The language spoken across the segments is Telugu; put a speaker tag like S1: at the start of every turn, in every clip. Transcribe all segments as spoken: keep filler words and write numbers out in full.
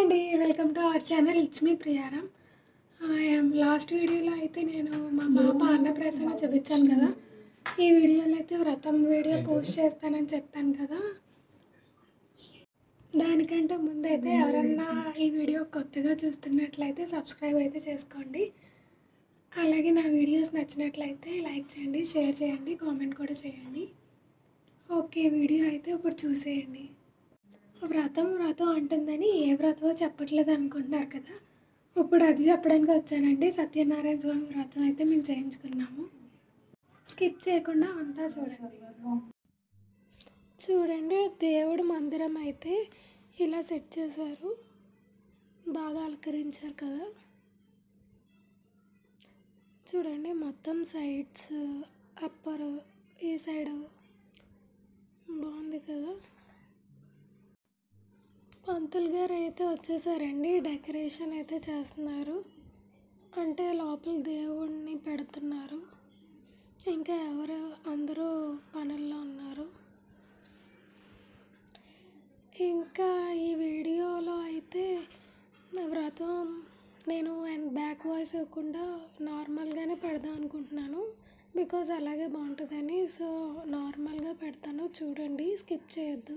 S1: అండి, welcome to our channel. It's me Priyaram. Last వీడియోలో అయితే నేను మా పాప అన్నప్రాసన చూపించాను కదా. ఈ వీడియోలో అయితే వ్రతం వీడియో పోస్ట్ చేస్తానని చెప్పాను కదా. దానికంటే ముందైతే ఎవరన్నా ఈ వీడియో కొత్తగా చూస్తున్నట్లయితే సబ్స్క్రైబ్ అయితే చేసుకోండి. అలాగే నా వీడియోస్ నచ్చినట్లయితే లైక్ చేయండి, షేర్ చేయండి, కామెంట్ కూడా చేయండి. ఓకే, వీడియో అయితే ఇప్పుడు చూసేయండి. వ్రతం వ్రతం అంటుందని ఏ వ్రతమో చెప్పట్లేదు అనుకుంటున్నారు కదా. ఇప్పుడు అది చెప్పడానికి వచ్చానండి. సత్యనారాయణ స్వామి వ్రతం అయితే మేము చేయించుకున్నాము. స్కిప్ చేయకుండా అంతా చూడండి. చూడండి, దేవుడు మందిరం అయితే ఇలా సెట్ చేశారు, బాగా అలంకరించారు కదా. చూడండి, మొత్తం సైడ్స్, అప్పర్, ఈ సైడ్ బాగుంది కదా. పంతులు గారు అయితే వచ్చేసారండి. డెకరేషన్ అయితే చేస్తున్నారు, అంటే లోపల దేవుడిని పెడుతున్నారు. ఇంకా ఎవరు అందరూ పనుల్లో ఉన్నారు. ఇంకా ఈ వీడియోలో అయితే వ్రతం నేను బ్యాక్ వాయిస్ ఇవ్వకుండా నార్మల్గానే పెడదాం అనుకుంటున్నాను, బికాజ్ అలాగే బాగుంటుందని. సో నార్మల్గా పెడతాను, చూడండి, స్కిప్ చేయొద్దు.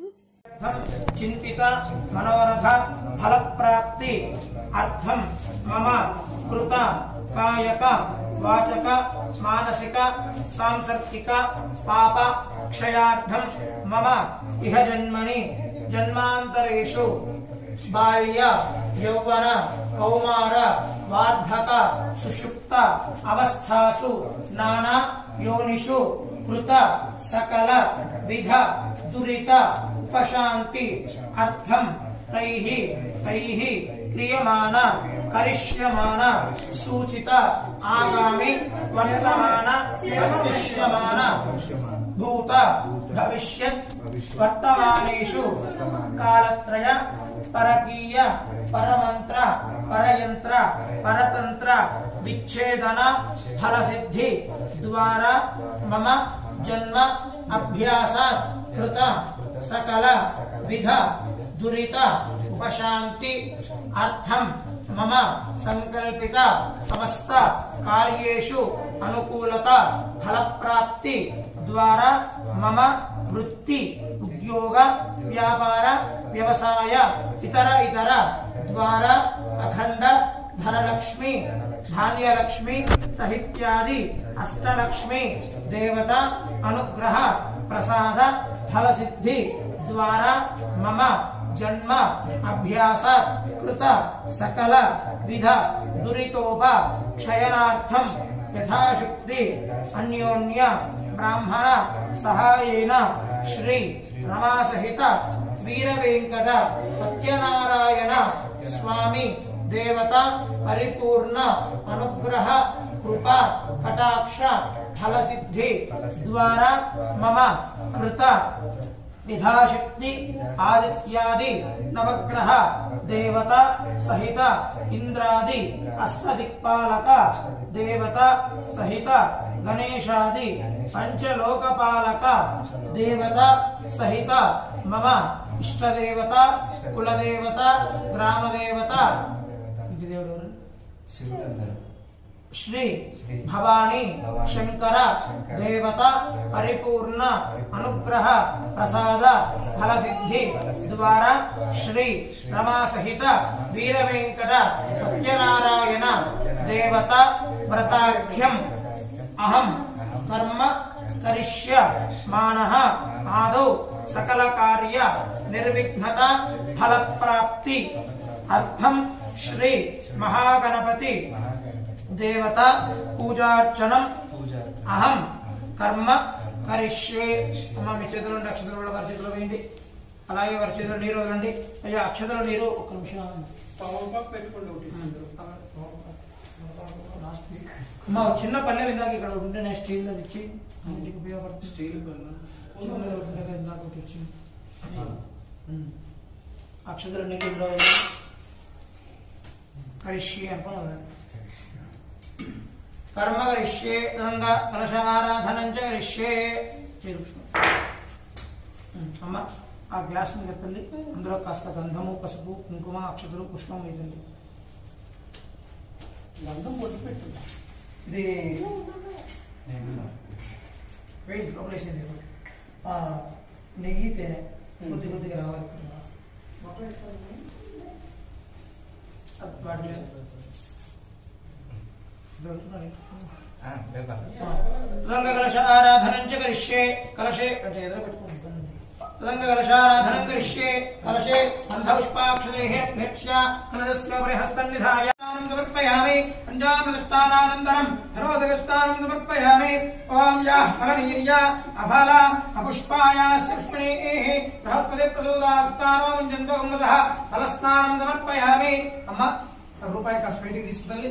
S2: चिंतित मनोरथ फल प्राप्ति अर्थम मम कृत कायक वाचक मानसिक सांसर्गिक पाप क्षयार्थम मम इह जन्मनि जन्मांतरेषु बाल्य यौवन कौमार वार्धक सुषुप्त अवस्थासु नाना योनिषु कृत सकल विध दुरित उपशांति अर्थम तैः तैः क्रियमाण करिष्यमाण सूचित आगामि वर्तमान भविष्यमाण भूत भविष्यत् वर्तमानेषु कालत्रय परकीय परमंत्र परयंत्र परतंत्र विच्छेदन फल सिद्धि द्वारा मम जन्म अभ्यास कृत सकल विध दुरित उपशांति अर्थम मम संकल्पित समस्त कार्येषु अनुकूलता फल प्राप्ति द्वारा मम वृत्ति उद्योग व्यापार व्यवसाय इतर इतर द्वारा अखंड धनलक्ष्मी धान्यलक्ष्मी सहित्यादि अष्टलक्ष्मी देवता अनुग्रह प्रसाद फल सिद्धि द्वारा मम जन्म अभ्यास कृत सकल विध दुरितोप क्षयनार्थम यथाशक्ति अन्योन्य ब्राह्मण सहायेन श्री रमा सहित वीरवेंकट सत्यनारायण स्वामी देवता परिपूर्ण अनुग्रह कृपा कटाक्ष फल सिद्धि द्वारा मम कृत निधाशक्ति आदित्यादि नवग्रह देवता सहित इंद्रादि अष्टदिक्पालक देवता सहित गणेशादि पंचलोकपालक देवता सहित मम इष्टदेवता कुलदेवता ग्रामदेवता श्री भवानी शंकर देवता परिपूर्ण अनुग्रह प्रसाद फल सिद्धि द्वारा श्री रमा सहित वीरवेंकट सत्यनारायण देवता व्रताख्यम अहम कर्म करिष्यमाणः आदौ सकल कार्य निर्विघ्नता फल प्राप्ति अर्थम श्री महागणपति देवता पूजार्चनम अहम कर्म करिष्ये. అమ్మ మీ చేతుల్లో అక్షతలు కూడా వారి చేతిలో వేయండి. అలాగే వారి చేతిలో నీరు వదలండి. అయ్యా అక్షతలు నీరు ఒక నిమిషం అమ్మ. చిన్న పల్లె ఇందాక ఇక్కడ ఉంటే నేను స్టీల్ అది ఇచ్చి ఇంటికి ఉపయోగపడుతుంది. స్టీల్ పల్లె ఇందాక వచ్చింది. అక్షతలు నీరు ఇందులో కరిష్యే అనుకోవాలి. कर्म करिष्ये गंगा कलशाराधनं च करिष्ये. अम्मा ఆ గ్లాస్ మీద తల్లి అందులో కాస్త గంధము పసుపు కుంకుమ అక్షతలు పుష్పం వేయండి. గంధం పొడి పెట్టు. ఇది వెయిట్ లోపలేసింది. నెయ్యి తేనె కొద్ది కొద్దిగా రావాలి. రంగ కలశారాధనం చ కరిష్యే కలశే రంగ కలశారాధనం కరిష్యే కలశే గంధపుష్పాక్షతేహ్య కలశస్య పరిహస్తం నిధాయ సమర్పయామి. పంచామృతస్థానానంతరం సర్వోదకస్థానం సమర్పయామి. ఓం యాః ఫలనీర్య అఫల అపుష్పాయాస్య పుష్పిణీః బృహస్పతి ప్రచోదయాస్తానో ముంజంతో గుమ్మతః ఫలస్నానం సమర్పయామి. అమ్మ రూపాయి కాస్త బయటికి తీసుకుంటుంది.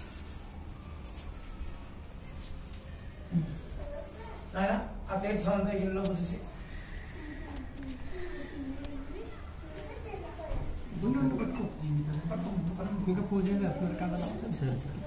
S2: ఆయన ఆ తీర్థం అంతా ఇల్లు పోసేసి ఇంకా పూజ చేస్తున్నారు కదా. సరే సరే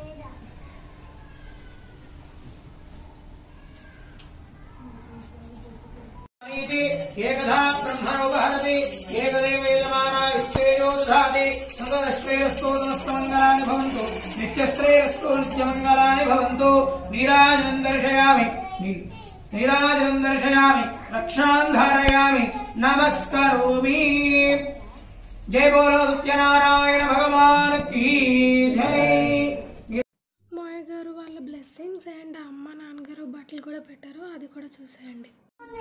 S2: ఏకదా బ్రహ్మణోపహరతి ఏకదేవేదమానాయుస్తేజో దధాతి సంగదశ్రేయస్తో సమస్తమంగళాని భవంతు నిత్యశ్రేయస్తో నిత్యమంగళాని భవంతు. నీరాజనం దర్శయామి నీరాజనం దర్శయామి రక్షాన్ ధారయామి నమస్కరోమి. జై బోలో సత్యనారాయణ భగవాన్ కీ జై.
S1: మాయ గారు వాళ్ళ బ్లెస్సింగ్స్ అండ్ అమ్మ నాన్నగారు బట్టలు కూడా పెట్టారు, అది కూడా చూసేయండి.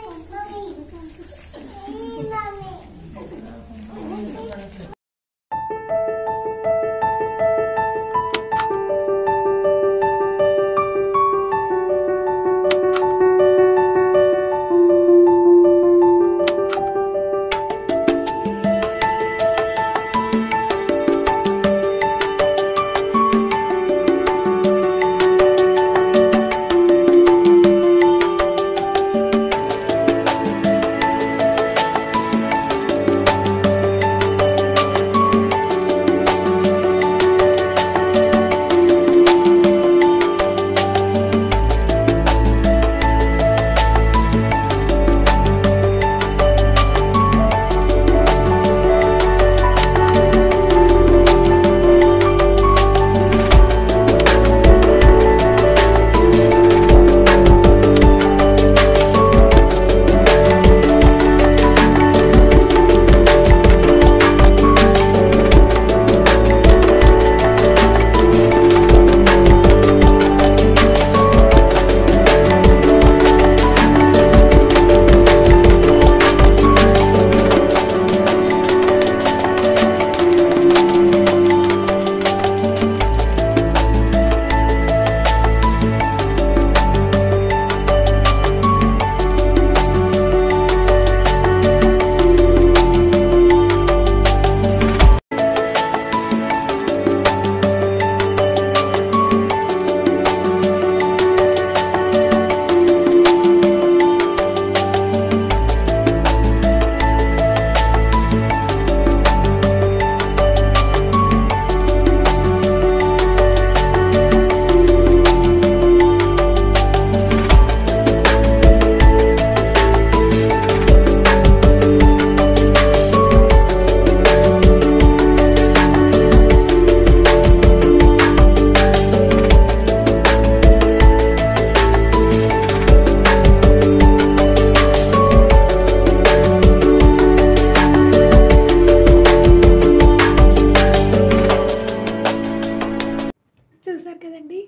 S1: చూసారు కదండి.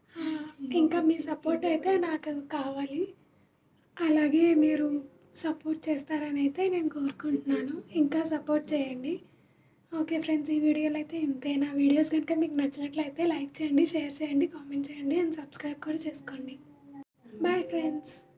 S1: ఇంకా మీ సపోర్ట్ అయితే నాకు కావాలి, అలాగే మీరు సపోర్ట్ చేస్తారని అయితే నేను కోరుకుంటున్నాను. ఇంకా సపోర్ట్ చేయండి. ఓకే ఫ్రెండ్స్, ఈ వీడియోలో అయితే ఇంతే. నా వీడియోస్ కనుక మీకు నచ్చినట్లయితే లైక్ చేయండి, షేర్ చేయండి, కామెంట్ చేయండి అండ్ సబ్స్క్రైబ్ కూడా చేసుకోండి. Bye friends.